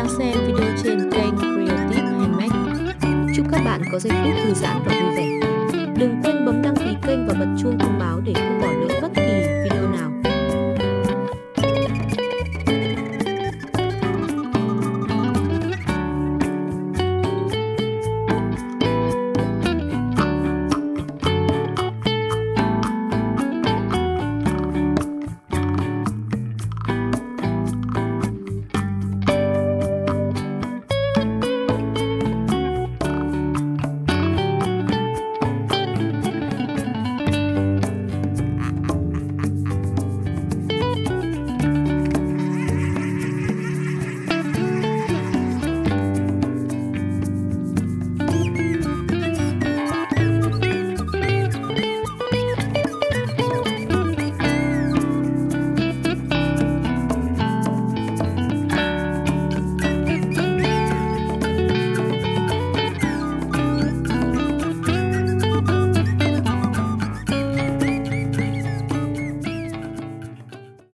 đang xem video trên kênh Creative Handmade. Chúc các bạn có giây phút thư giãn và vui vẻ. Đừng quên bấm đăng ký kênh và bật chuông thông báo để không bỏ lỡ bất